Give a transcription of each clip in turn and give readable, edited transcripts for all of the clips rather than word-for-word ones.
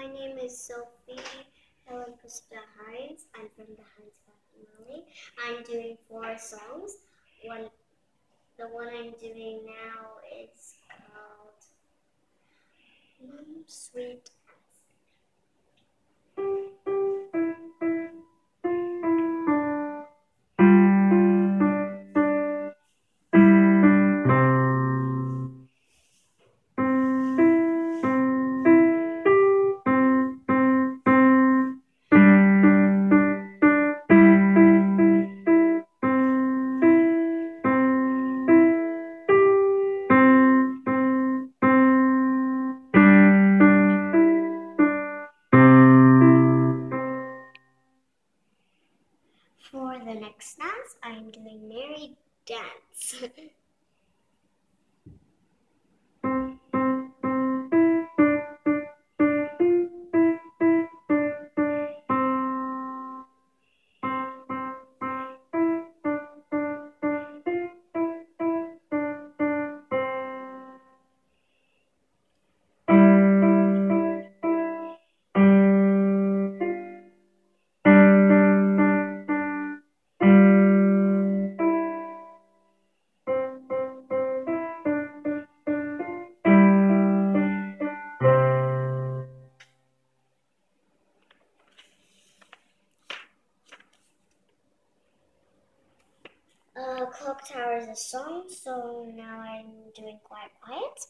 my name is Sophie, Helen, Hynes. I'm from the Hynes family. I'm doing 4 songs. The one I'm doing now is called Sweet. For the next dance, I'm doing MerryDance. Clock Tower is a song, so now I'm doing QuietQuiet.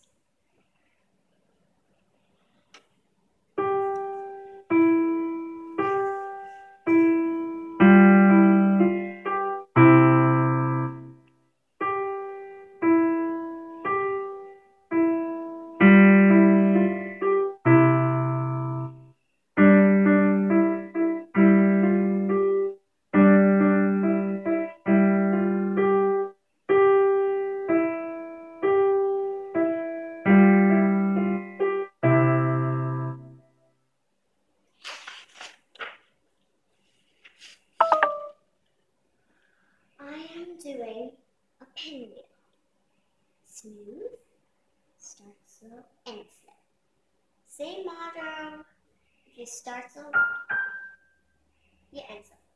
Doing a pinwheel. Smooth, start slow, end slow. Same motto. If you start slow, you end slow.